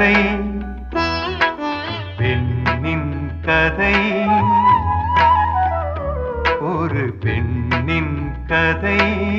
கதை பெண்ணின் கதை ஒரு பெண்ணின் கதை.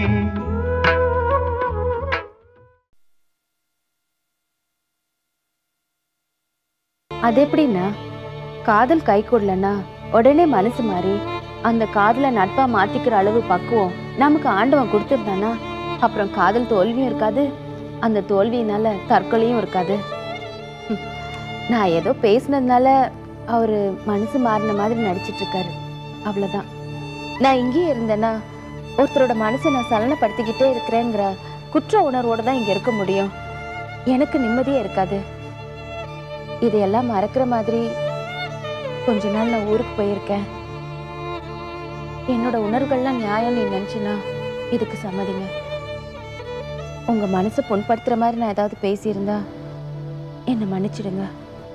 அது எப்படின்னா காதல் கை கூடலன்னா உடனே மனசு மாறி அந்த காதலை நட்பா மாத்திக்கிற அளவு பக்குவம் நமக்கு ஆண்டவன் கொடுத்துருந்தானா அப்புறம் காதல் தோல்வியும் இருக்காது, அந்த தோல்வியினால தற்கொலையும் இருக்காது. நான் ஏதோ பேசினதுனால அவரு மனசு மாறின மாதிரி நடிச்சிட்டு இருக்காரு, அவ்வளவுதான். நான் இங்கேயே இருந்தேன்னா ஒருத்தரோட மனசை நான் சலனப்படுத்திக்கிட்டே இருக்கிறேங்கிற குற்ற உணர்வோட தான் இங்க இருக்க முடியும். எனக்கு நிம்மதியே இருக்காது. இதையெல்லாம் மறக்கிற மாதிரி கொஞ்ச நாள் நான் ஊருக்கு போயிருக்கேன். என்னோட உணர்வுகள்லாம் நியாயம் நீ நினைச்சுனா இதுக்கு சம்மதிங்க. உங்க மனசை புண்படுத்துற மாதிரி நான் ஏதாவது பேசியிருந்தா என்னை மன்னிச்சிடுங்க.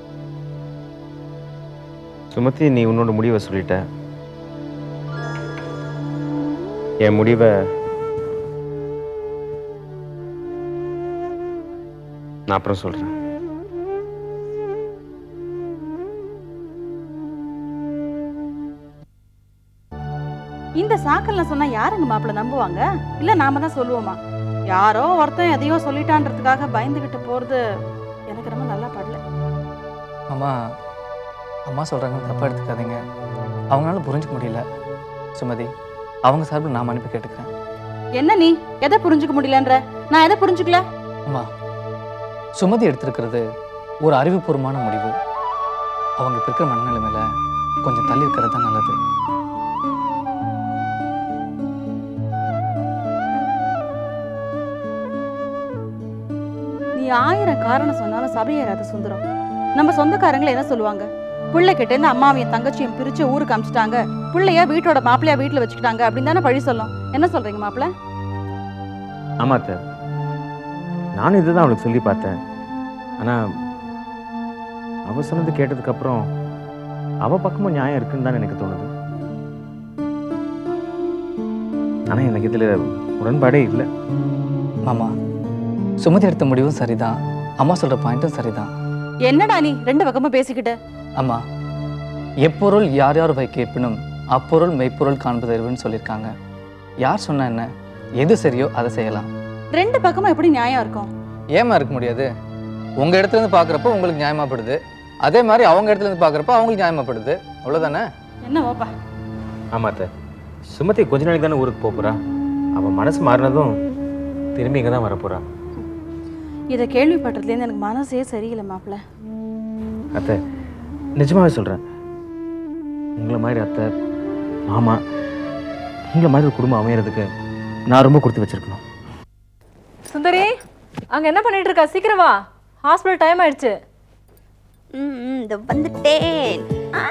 சுமதி, நீ உன்னோட முடிவை சொல்லிட்ட. என் முடிவை நான் அப்புறம் சொல்றேன். இந்த சாக்கல்ல சொன்னா யாருங்க மாப்பிள்ள நம்புவாங்க? இல்ல நாம தான் சொல்லுவோமா? யாரோ ஒருத்தன் எதையோ சொல்லிட்டான்றதுக்காக பயந்துகிட்டு போறது எனக்கு ரொம்ப நல்லா படல. அம்மா அம்மா சொல்றாங்க, தப்பா எடுத்துக்காதீங்க. அவங்களால புரிஞ்சுக்க முடியல. சுமதி, அவங்க சார்பில் நான் மன்னிப்பு கேட்டுக்கிறேன். என்ன நீ எதை புரிஞ்சுக்க முடியலன்ற? நான் எதை புரிஞ்சுக்கல? அம்மா, சுமதி எடுத்திருக்கிறது ஒரு அறிவுபூர்வமான முடிவு. அவங்க இப்ப இருக்கிற மனநிலைமையில கொஞ்சம் தள்ளி இருக்கிறது தான் நல்லது. நீ 1000 காரணம் சொன்னாலும் சபையேறாத சுந்தரம். நம்ம சொந்தக்காரங்களை என்ன சொல்லுவாங்க? பிள்ளை கிட்ட இருந்து அம்மாவையும் தங்கச்சியும் பிரிச்சு ஊருக்கு அமிச்சிட்டாங்க, பிள்ளைய வீட்டோட மாப்பிள்ளையா வீட்டுல வச்சுக்கிட்டாங்க அப்படின்னு தானே பழி சொல்லும். என்ன சொல்றீங்க மாப்பிள்ள? ஆமாத்த, நானும் இதுதான் அவளுக்கு சொல்லி பார்த்தேன். ஆனா அவ சொன்னது கேட்டதுக்கு அப்புறம் அவ பக்கமும் நியாயம் இருக்குன்னு தான் எனக்கு தோணுது. ஆனா எனக்கு இதுல உடன்பாடே இல்லை. மாமா, சுமதி எடுத்த முடிவும் சரிதான், அம்மா சொல்ற பாயிண்ட்டும் சரிதான். என்னடா நீ ரெண்டு பக்கமும் பேசிக்கிட்டு? அம்மா, எப்பொருள் யார் யார் வை கேட்பினும் அப்பொருள் மெய்ப்பொருள் காண்பது அறிவுன்னு சொல்லியிருக்காங்க. யார் சொன்னா என்ன, எது சரியோ அதை செய்யலாம். ரெண்டு பக்கமும் எப்படி நியாயம் இருக்கும்? ஏமா இருக்க முடியாது? உங்க இடத்துல இருந்து பாக்குறப்போ உங்களுக்கு நியாயமாப்படுது, அதே மாதிரி அவங்க இடத்துல இருந்து பாக்குறப்போ அவங்களுக்கு நியாயமாப்படுது. அவ்வளவுதானே? என்ன ஓப்பா? ஆமாத்த, சுமதி கொஞ்ச நாளைக்கு தானே ஊருக்கு போறா. அவன் மனசு மாறினதும் திரும்பி இங்கே தான் வரப்போறா. இதை கேள்விப்பட்டதுலேருந்து எனக்கு மனசே சரியில்லை மாப்பிள்ள. அத்தை, நிஜமாவே சொல்கிறேன், உங்களை மாதிரி அத்தை மாமா உங்களை மாதிரி ஒரு குடும்பம் அமையறதுக்கு நான் ரொம்ப கொடுத்து வச்சிருக்கணும். சுந்தரி, அங்க என்ன பண்ணிட்டு இருக்கா? சீக்கிரம் வா, ஹாஸ்பிட்டல் டைம் ஆயிடுச்சு. இந்த வந்துட்டேன்.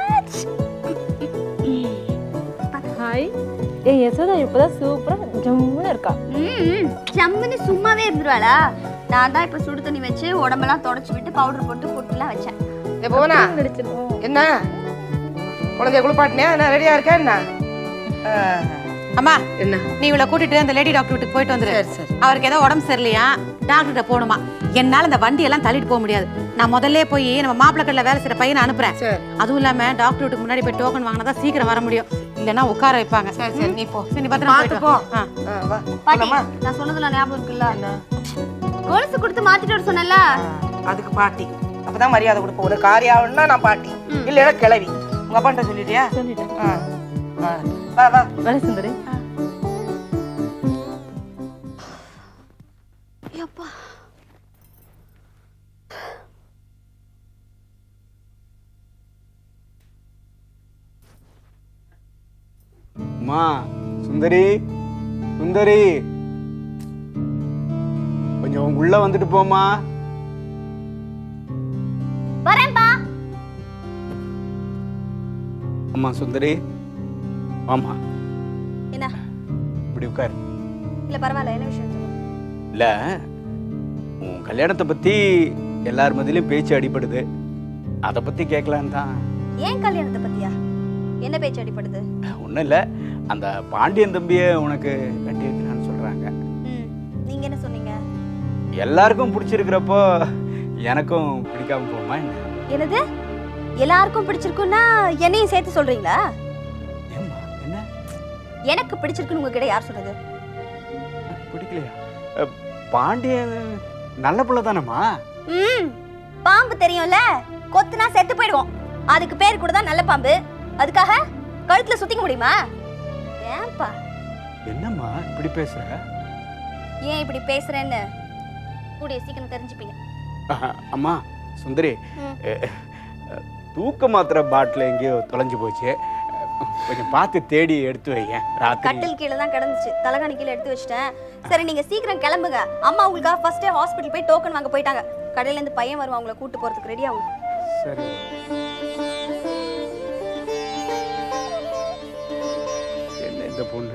ஹாய், ஏய் யசோதா இப்பதான் சூப்பரா ஜம்முன்னு இருக்கா. ஜம்முன்னு சும்மாவே இருந்துருவாளா? நான் தான் இப்ப சுடு தண்ணி வச்சு உடம்பெல்லாம் தொடச்சு விட்டு பவுடர் போட்டு பொட்டுலாம் வச்சேன். என்ன குழந்தைய குளிப்பாட்டினியா? என்ன ரெடியா இருக்கா என்ன? அம்மா, என்ன நீ இவளை கூட்டிட்டு அந்த லேடி டாக்டர் வீட்டுக்கு போயிட்டு வந்துரு. அவருக்கு ஏதோ உடம்பு சரியில்லையா, டாக்டர்கிட்ட போகணுமா. என்னால இந்த வண்டியெல்லாம் தள்ளிட்டு போக முடியாது. நான் முதல்ல போய் நம்ம மாப்பிள்ளை கடையில வேலை செய்யற பையனை அனுப்புறேன். அதுவும் இல்லாம டாக்டர் வீட்டுக்கு முன்னாடி போய் டோக்கன் வாங்கினாதான் சீக்கிரம் வர முடியும், இல்லைன்னா உட்கார வைப்பாங்க. சரி நீ போ. சரி, நீ பத்திரமா போ. பாட்டி, நான் சொன்னதுல ஞாபகம் இருக்குல்ல? கொலுசு கொடுத்து மாத்திட்டு வர சொன்னல, அதுக்கு பாட்டி. அப்பதான் மரியாதை கொடுப்போம். ஒரு காரியம் ஆகணும்னா நான் பாட்டி, இல்லைன்னா கிளவி. உங்க அப்பாட்ட சொல்லிட்டியா? சொல்லிட்டேன். வா வா வர சுந்தரி. அம்மா, சுந்தரி சுந்தரி, கொஞ்சம் உள்ள வந்துட்டு போமா. வரேன்பா. அம்மா சுந்தரி, ஆமா. என்ன? இப்படி உட்காரு. இல்ல பரவாயில்ல, என்ன விஷயம் சொல்லு. இல்ல, உன் கல்யாணத்தை பத்தி எல்லார் மத்தியிலும் பேச்சு அடிபடுது, அதை பத்தி கேட்கலான்னு தான். ஏன் கல்யாணத்தை பத்தியா? என்ன பேச்சு அடிபடுது? ஒன்றும் இல்லை, அந்த பாண்டியன் தம்பியை உனக்கு கட்டி வைக்கலான்னு சொல்றாங்க. நீங்க என்ன சொன்னீங்க? எல்லாருக்கும் பிடிச்சிருக்கிறப்போ எனக்கும் பிடிக்காம போமா என்ன? என்னது எல்லாருக்கும் பிடிச்சிருக்குன்னா என்னையும் சேர்த்து சொல்றீங்களா? என்ன எனக்கு பிடிச்சிருக்குன்னு உங்ககிட்ட யார் சொன்னது? பிடிக்கலையா? பாண்டியன் நல்ல பிள்ளை தானம்மா. பாம்பு தெரியும்ல, கொத்துனா செத்து போயிடுவோம். அதுக்கு பேர் கூட தான் நல்ல பாம்பு. அதுக்காக கழுத்துல சுத்திக்க முடியுமா? ஏன்பா என்னம்மா இப்படி பேசுற? ஏன் இப்படி பேசுறேன்னு கூடிய சீக்கிரம் தெரிஞ்சுப்பீங்க. அம்மா சுந்தரி, தூக்க மாத்திரை பாட்டில் எங்கேயோ தொலைஞ்சு போச்சு, கொஞ்சம் பார்த்து தேடி எடுத்து வைங்க. ராத்திரி கட்டில் கீழே தான் கிடந்துச்சு, தலகாணி கீழே எடுத்து வச்சிட்டேன். சரி நீங்க சீக்கிரம் கிளம்புங்க. அம்மா உங்களுக்காக ஃபர்ஸ்டே ஹாஸ்பிட்டல் போய் டோக்கன் வாங்க போயிட்டாங்க. கடையில இருந்து பையன் வருவான் உங்களை கூட்டு போறதுக்கு ரெடி ஆகும். சரி. என்ன இந்த பொண்ணு?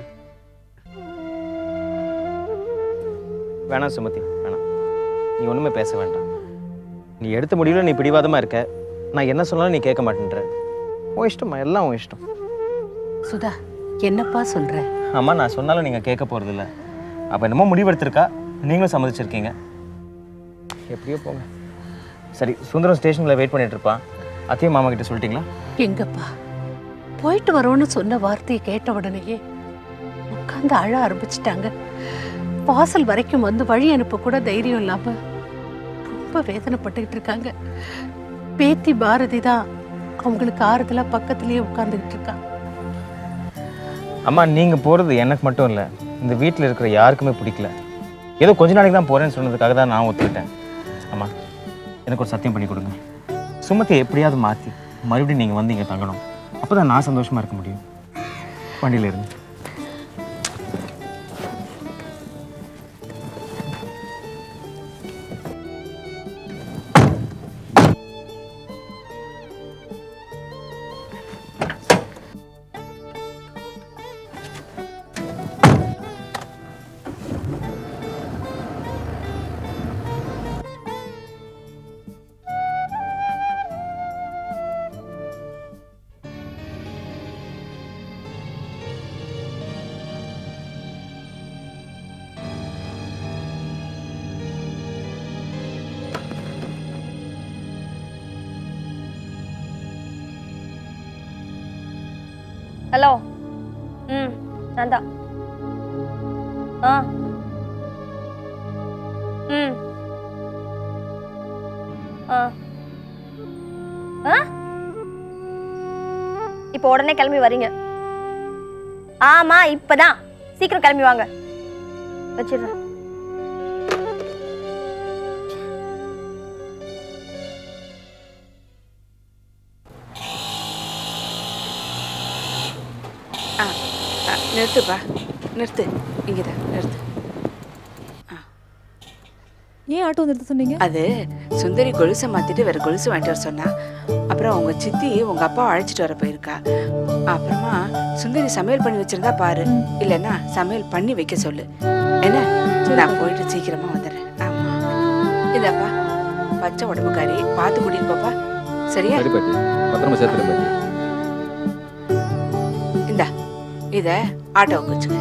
வேணாம் சுமதி, வேணாம். நீ ஒன்றுமே பேச வேண்டாம். நீ எடுத்த முடிவில் நீ பிடிவாதமாக இருக்க. நான் என்ன சொன்னாலும் நீ கேட்க மாட்டேன்ற. உன் இஷ்டமா, எல்லாம் உன் இஷ்டம். சுதா, என்னப்பா சொல்ற? ஆமாம், நான் சொன்னாலும் நீங்கள் கேட்க போகிறதில்ல. அப்போ என்னமோ முடிவெடுத்திருக்கா, நீங்களும் சம்மதிச்சிருக்கீங்க. எப்படியோ போங்க. சரி, சுந்தரம் ஸ்டேஷனில் வெயிட் பண்ணிட்டு இருப்பான். அத்தையும் மாமா கிட்ட சொல்லிட்டீங்களா? எங்கப்பா, போயிட்டு வரோன்னு சொன்ன வார்த்தையை கேட்ட உடனேயே உட்காந்து அழ ஆரம்பிச்சிட்டாங்க. வாசல் வரைக்கும் வந்து வழி அனுப்ப கூட தைரியம் இல்லாம ரொம்ப வேதனைப்பட்டுக்கிட்டு இருக்காங்க. பேத்தி பாரதி தான் அவங்களுக்கு ஆறுதலா பக்கத்திலேயே உட்கார்ந்துக்கிட்டு இருக்கா. அம்மா, நீங்கள் போகிறது எனக்கு மட்டும் இல்லை, இந்த வீட்டில் இருக்கிற யாருக்குமே பிடிக்கல. ஏதோ கொஞ்ச நாளைக்கு தான் போகிறேன்னு சொன்னதுக்காக தான் நான் ஒத்துக்கிட்டேன். அம்மா, எனக்கு ஒரு சத்தியம் பண்ணி கொடுங்க. சுமதியை எப்படியாவது மாற்றி மறுபடியும் நீங்கள் வந்து இங்கே தங்கணும். அப்போ தான் நான் சந்தோஷமாக இருக்க முடியும். வண்டியில் இருந்து ஹலோ. நான் தான். இப்போ உடனே கிளம்பி வரீங்க? ஆமா, இப்பதான். சீக்கிரம் கிளம்பி வாங்க. வச்சிடுறேன். நிறுத்துப்பா, நிறுத்து. இங்கதான் நிறுத்து. ஏன் ஆட்டோ நிறுத்த சொன்னீங்க? அது சுந்தரி கொலுசை மாத்திட்டு வேற கொலுசு வாங்கிட்டு வர சொன்னா. அப்புறம் உங்க சித்தி உங்க அப்பா அழைச்சிட்டு வர போயிருக்கா. அப்புறமா சுந்தரி சமையல் பண்ணி வச்சிருந்தா பாரு, இல்லைன்னா சமையல் பண்ணி வைக்க சொல்லு. என்ன, நான் போயிட்டு சீக்கிரமா வந்துடுறேன். ஆமா, இதப்பா பச்சை உடம்புக்காரி, பார்த்து கூட்டிட்டு போப்பா. சரியா? பத்திரமா சேர்த்துறேன். இந்தா இத ஆட்டோவுக்கு வச்சுக்க.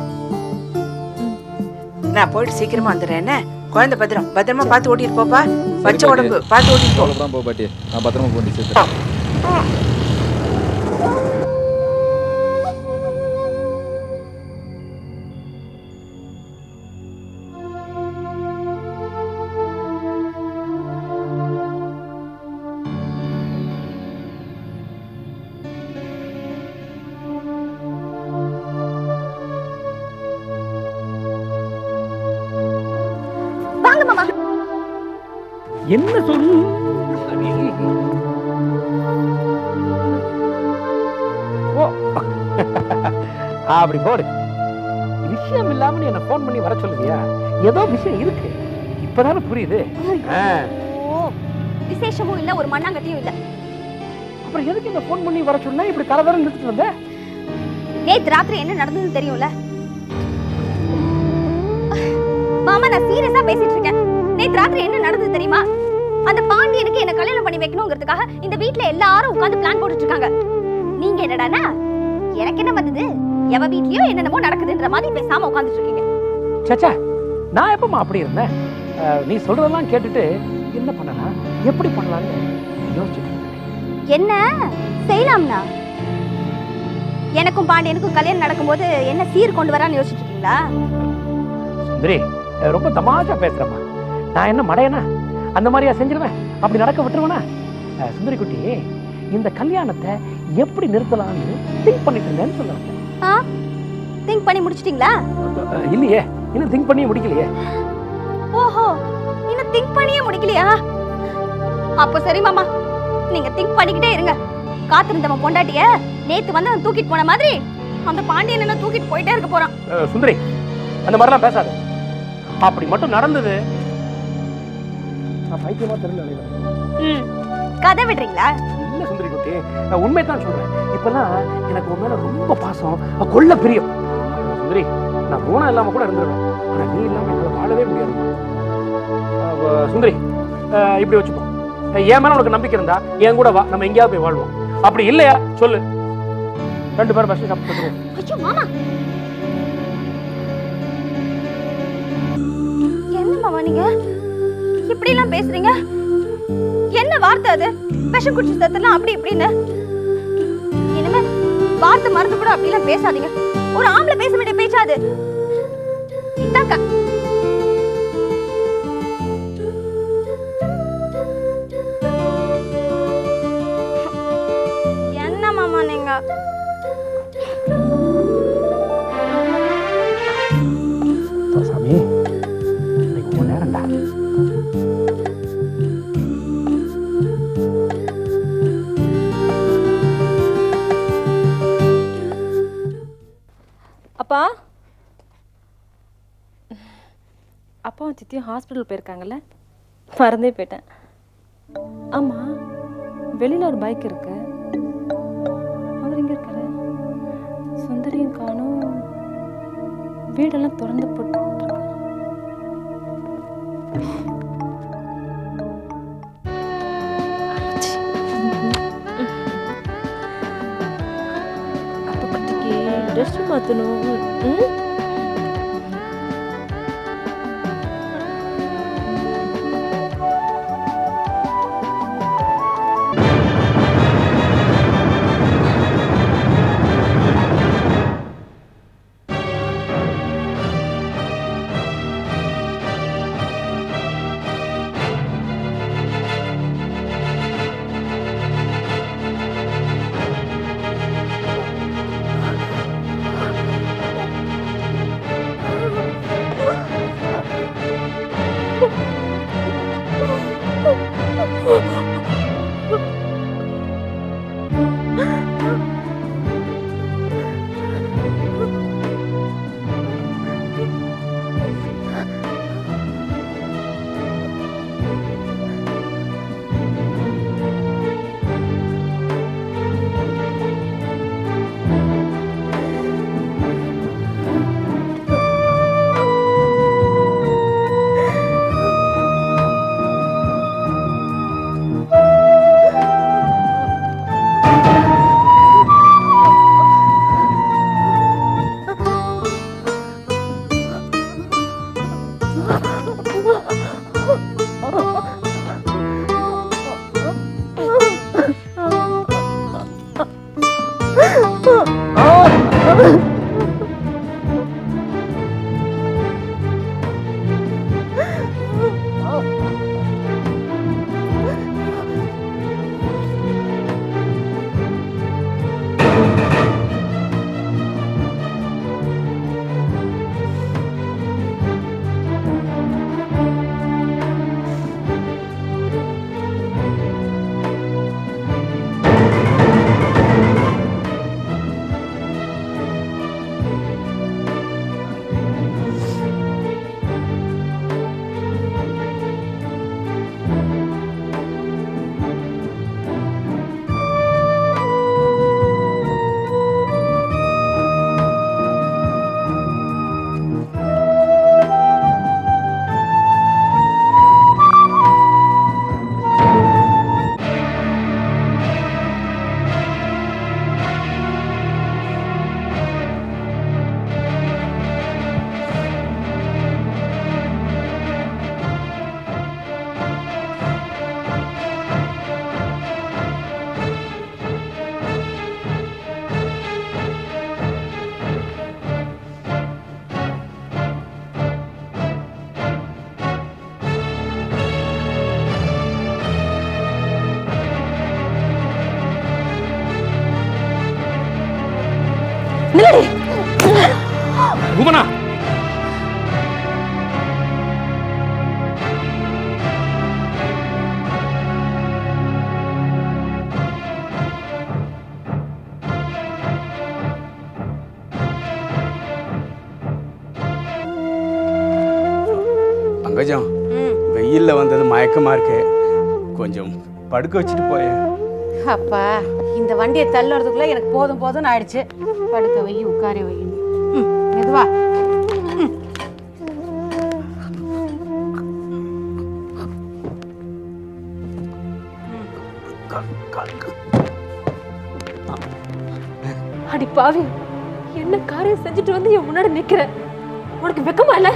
நான் போயிட்டு சீக்கிரமா வந்துடுறேன். என்ன குழந்தை பத்திரம், பத்திரமா பார்த்து ஓட்டிட்டு போப்பா. பச்சை உடம்பு பார்த்து ஓட்டிட்டு போ பாட்டி. நான் பத்திரமா போட்டி சேர்த்துறேன். என்ன சொல்லு? அப்படி போடு. விஷயம் இல்லாம என்ன போன் பண்ணி வர சொல்லுவியா? ஏதோ விஷயம் இருக்கு. இப்பதானே புரியுது. விசேஷமும் இல்ல, ஒரு மண்ணாங்கட்டியும் இல்ல. அப்புறம் எதுக்கு இந்த போன் பண்ணி வர சொன்னா இப்படி தரதரம் நிறுத்திட்டு வந்த? நேத்து ராத்திரி என்ன நடந்ததுன்னு தெரியும்ல மாமா. நான் சீரியஸா பேசிட்டு இருக்கேன். நேத்து ராத்திரி என்ன நடந்தது தெரியுமா? அந்த பாண்டியனுக்கு என்ன கல்யாணம் பண்ணி வைக்கணுங்கிறதுக்காக இந்த வீட்ல எல்லாரும் உட்கார்ந்து பிளான் போட்டுட்டு இருக்காங்க. நீங்க என்னடானா, எனக்கு என்ன வந்தது, எவ வீட்லயோ என்னென்னமோ நடக்குதுன்ற மாதிரி பேசாம உட்கார்ந்துட்டு இருக்கீங்க. சச்சா, நான் எப்பமா அப்படி இருந்தேன்? நீ சொல்றதெல்லாம் கேட்டுட்டு என்ன பண்ணலாம், எப்படி பண்ணலாம்னு யோசிச்சுட்டு. என்ன செய்யலாம்னா? எனக்கும் பாண்டியனுக்கும் கல்யாணம் நடக்கும்போது என்ன சீர் கொண்டு வரான்னு யோசிச்சுட்டு இருக்கீங்களா? சுந்தரி, ரொம்ப தமாஷா பேசுறமா. நான் என்ன மடையனா? அந்த மாதிரியா செஞ்சிருவேன்? அப்படி நடக்க விட்டுருவேனா? சுந்தரி குட்டி, இந்த கல்யாணத்தை எப்படி நிறுத்தலாம்னு திங்க் பண்ணிட்டு இருந்தேன்னு சொல்லுவாங்க. திங்க் பண்ணி முடிச்சிட்டீங்களா? இல்லையே, இன்னும் திங்க் பண்ணியே முடிக்கலையே. ஓஹோ, இன்னும் திங்க் பண்ணியே முடிக்கலையா? அப்போ சரி மாமா, நீங்க திங்க் பண்ணிக்கிட்டே இருங்க. காத்திருந்தவன் பொண்டாட்டிய நேத்து வந்து தூக்கிட்டு போன மாதிரி அந்த பாண்டியன் என்ன தூக்கிட்டு போயிட்டே இருக்க போறான். சுந்தரி, அந்த மாதிரிலாம் பேசாத. அப்படி மட்டும் நடந்தது நான் பைத்தியமா தெரியல. கதை விடுறீங்களா? இல்ல சுந்தரி குட்டி, நான் உண்மை தான் சொல்றேன். இப்பெல்லாம் எனக்கு உன் மேல ரொம்ப பாசம், கொள்ள பிரியம். சுந்தரி, நான் போனா இல்லாம கூட இருந்துருவேன். ஆனா நீ இல்லாம என்னால வாழவே முடியாது. சுந்தரி, இப்படி வச்சுப்போம். என் மேல உனக்கு நம்பிக்கை இருந்தா என் கூட வா, நம்ம எங்கேயாவது போய் வாழ்வோம். அப்படி இல்லையா சொல்லு, 2 பேரும் பஸ் சாப்பிட்டு. ஐயோ மாமா, என்ன மாமா நீங்க இப்படி எல்லாம் பேசுறீங்க? என்ன வார்த்தை அது? விஷம் குடிச்சு சத்தெல்லாம் அப்படி இப்படின்னு. இனிமே வார்த்தை மறந்து கூட அப்படி எல்லாம் பேசாதீங்க. ஒரு ஆம்பளை பேச வேண்டிய பேச்சாது. இந்தாக்கா. என்ன மாமா நீங்க? சாமி, இன்னைக்கு உன் நேரம்டா. அப்பா, அப்பாவும் சித்தியும் ஹாஸ்பிட்டல் போயிருக்காங்கல்ல, மறந்தே போயிட்டேன். ஆமா, வெளியில ஒரு பைக் இருக்கு, அவர் எங்க இருக்காரு? சுந்தரியும் காணும், வீடெல்லாம் திறந்து போட்டு. ட்ரெஸ் மாற்றணும். பூமனா பங்கஜம், வெயில்ல வந்தது மயக்கமா இருக்கு, கொஞ்சம் படுக்க வச்சுட்டு போயேன். அப்பா இந்த வண்டியை தள்ளுறதுக்குள்ள எனக்கு போதும் போதும் ஆயிடுச்சு. படுக்க வை, உட்கார வை. மெதுவா. அடி பாவி, என்ன காரியம் செஞ்சுட்டு வந்து என் முன்னாடி நிக்கிற? உனக்கு வெக்கமா இல்ல?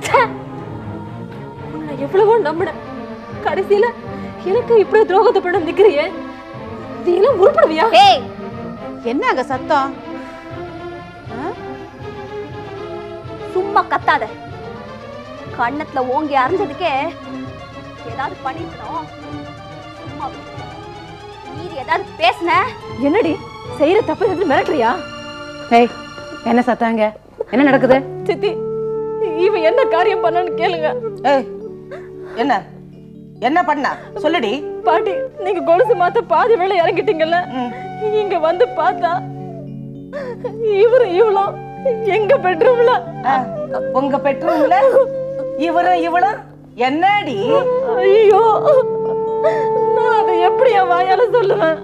உன்னை எவ்வளவோ நம்பினேன், கடைசியில எனக்கு இப்படி துரோகத்தை பண்ண நிக்கிறியே, நீ எல்லாம் உருப்படுவியா? என்ன அங்க சத்தம்? சும்மா கத்தாத. கண்ணத்துல ஓங்கி அரைஞ்சதுக்கே ஏதாவது பண்ணிக்கணும். நீ ஏதாவது பேசுன? என்னடி செய்யற தப்பு எது மிரட்டுறியா? ஏய், என்ன சத்தாங்க? என்ன நடக்குது? சித்தி, இவ என்ன காரியம் பண்ணான்னு கேளுங்க. ஏய், என்ன என்ன பண்ணா சொல்லுடி. பாட்டி, நீங்க கொலுசு மாத்த பாதி வேலை இறங்கிட்டீங்கல்ல, இங்க வந்து பார்த்தா இவரும் இவளும் எங்க பெட்ரூம்ல. உங்க பெட்ரூம்ல இவரும் இவளும் என்னடி? ஐயோ, நான் அதை எப்படி என் வாயால சொல்லுவேன்?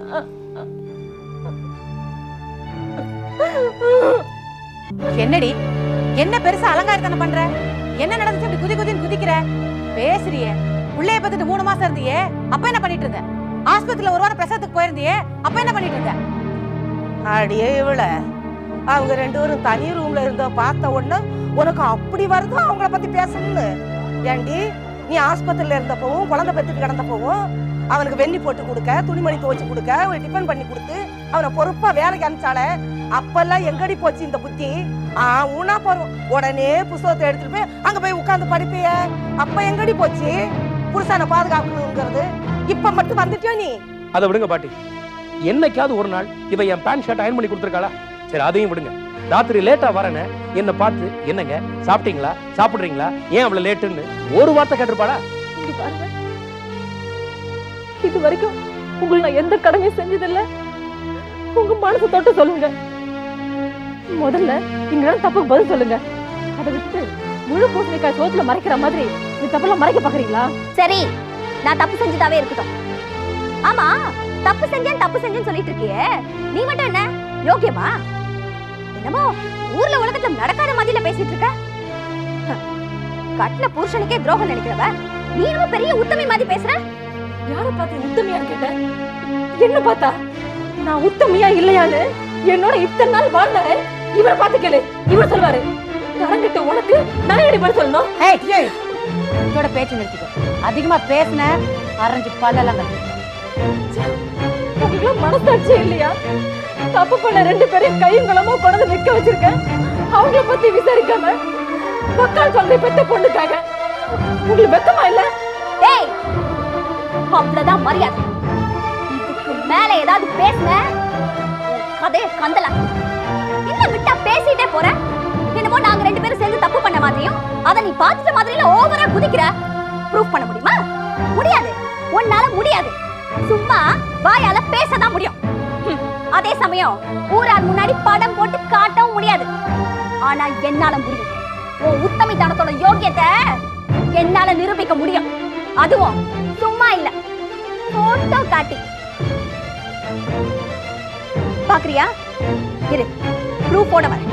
என்னடி, என்ன பெருசா அலங்காரத்தனம் பண்ற? என்ன நடந்துச்சு இப்படி குதி குதின்னு குதிக்கிற? பேசுறியே. உள்ளே பத்துட்டு 3 மாசம் இருந்தியே, அப்ப என்ன பண்ணிட்டு இருந்த? ஆஸ்பத்திரியில ஒரு வாரம் பிரசவத்துக்கு போயிருந்தியே, அப்ப என்ன பண்ணிட்டு இருந்த? அடியே இவள, அவங்க 2 பேரும் தனி ரூம்ல இருந்த பார்த்த உடனே உனக்கு அப்படி வருதோ அவங்கள பத்தி பேசணும்னு? ஏண்டி, நீ ஆஸ்பத்திரியில இருந்தப்பவும் குழந்தை பெத்துட்டு கிடந்தப்பவும் அவனுக்கு வெண்ணி போட்டு கொடுக்க, துணிமணி துவைச்சு கொடுக்க, ஒரு டிஃபன் பண்ணி கொடுத்து அவனை பொறுப்பா வேலைக்கு அனுப்பிச்சால, அப்பெல்லாம் எங்கடி போச்சு இந்த புத்தி? ஊனா போறோம், உடனே புத்தகத்தை எடுத்துட்டு போய் அங்க போய் உட்கார்ந்து படிப்பிய. அப்ப எங்கடி போச்சு புருஷனை பாதுகாக்கணுங்கிறது? இப்ப மட்டும் வந்துட்டியோ நீ? அதை விடுங்க பாட்டி. என்னைக்காவது ஒரு நாள் இவ என் பேண்ட் ஷர்ட் அயன் பண்ணி கொடுத்துருக்காளா? சரி, அதையும் விடுங்க. ராத்திரி லேட்டா வரேன்னு என்ன பார்த்து என்னங்க சாப்பிட்டீங்களா, சாப்பிடுறீங்களா, ஏன் அவ்வளவு லேட்டுன்னு ஒரு வார்த்தை கேட்டிருப்பாளா? இது வரைக்கும் உங்களை நான் எந்த கடமையும் செஞ்சதில்ல. உங்க மனசு தொட்டு சொல்லுங்க. முதல்ல இங்க தப்புக்கு பதில் சொல்லுங்க. அதை விட்டு முழு பூசணிக்காய் சோத்துல மறைக்கிற மாதிரி இந்த தப்பெல்லாம் மறைக்க பாக்குறீங்களா? சரி, நான் தப்பு செஞ்சதாவே இருக்கட்டும். ஆமா, தப்பு செஞ்சேன்னு சொல்லிட்டு இருக்கியே, நீ மட்டும் என்ன யோக்கியமா? என்னமோ ஊர்ல உலகத்துல நடக்காத மாதிரில பேசிட்டு இருக்க. கட்டின புருஷனுக்கே துரோகம் நினைக்கிறவ நீ ரொம்ப பெரிய உத்தமி மாதிரி பேசுற. யாரை பார்த்து உத்தமியான்னு கேட்ட? என்ன பார்த்தா நான் உத்தமியா இல்லையான்னு என்னோட இத்தனை நாள் வாழ்ந்தாரு இவரை பார்த்து கேளு. இவர் சொல்வாரு, தரங்கிட்ட உனக்கு நான் எப்படி பதில் சொல்லணும்? இதோட பேச்சு நிறுத்திக்கோ. அதிகமா பேசின அரைஞ்சு பல்லெல்லாம் கட்டு. உங்களுக்கு மனசாட்சி இல்லையா? தப்பு பண்ண 2 பேரையும் கையும் களமா கொண்டு நிக்க வச்சிருக்கேன். அவங்கள பத்தி விசாரிக்காம மக்கள் சொல்ற பெத்த பொண்ணுக்காக உங்களுக்கு வெக்கமா இல்ல? ஏய், அவ்வளவுதான் மரியாதை. இதுக்கு மேல ஏதாவது பேசுன கதையை கந்தலாம். என்ன விட்டா பேசிட்டே போற. என்னமோ நாங்க 2 பேரும் சேர்ந்து தப்பு பண்ண மாதிரியும் அதை நீ பார்த்துட்ட மாதிரில ஓவரா குதிக்கிற. ப்ரூஃப் பண்ண முடியுமா? முடியாது, உன்னால முடியாது. சும்மா வாயால பேசதான் முடியும். அதே சமயம் ஊரார் முன்னாடி படம் போட்டு காட்டவும் முடியாது. ஆனா என்னால முடியும். உன் உத்தமித்தனத்தோட யோகியத்தை என்னால நிரூபிக்க முடியும். அதுவும் சும்மா இல்ல, போட்டோ காட்டி. பாக்குறியா? இரு, ப்ரூஃபோட வரேன்.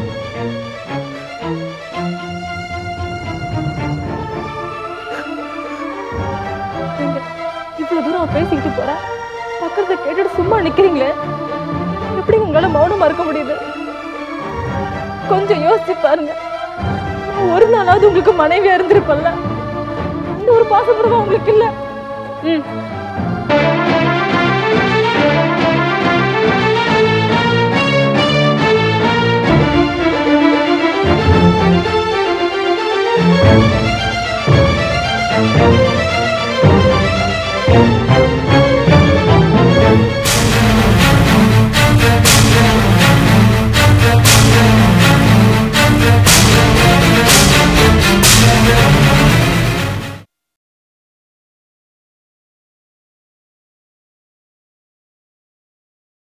இவ்வளவு தூரம் பேசிக்கிட்டு போற, பக்கத்துல கேட்டுட்டு சும்மா நிக்கிறீங்களே, எப்படி உங்களால மௌனமா இருக்க முடியுது? கொஞ்சம் யோசிச்சு பாருங்க. ஒரு நாளாவது உங்களுக்கு மனைவியா இருந்திருப்பல்ல, இந்த ஒரு பாசப்புறமா உங்களுக்கு இல்ல.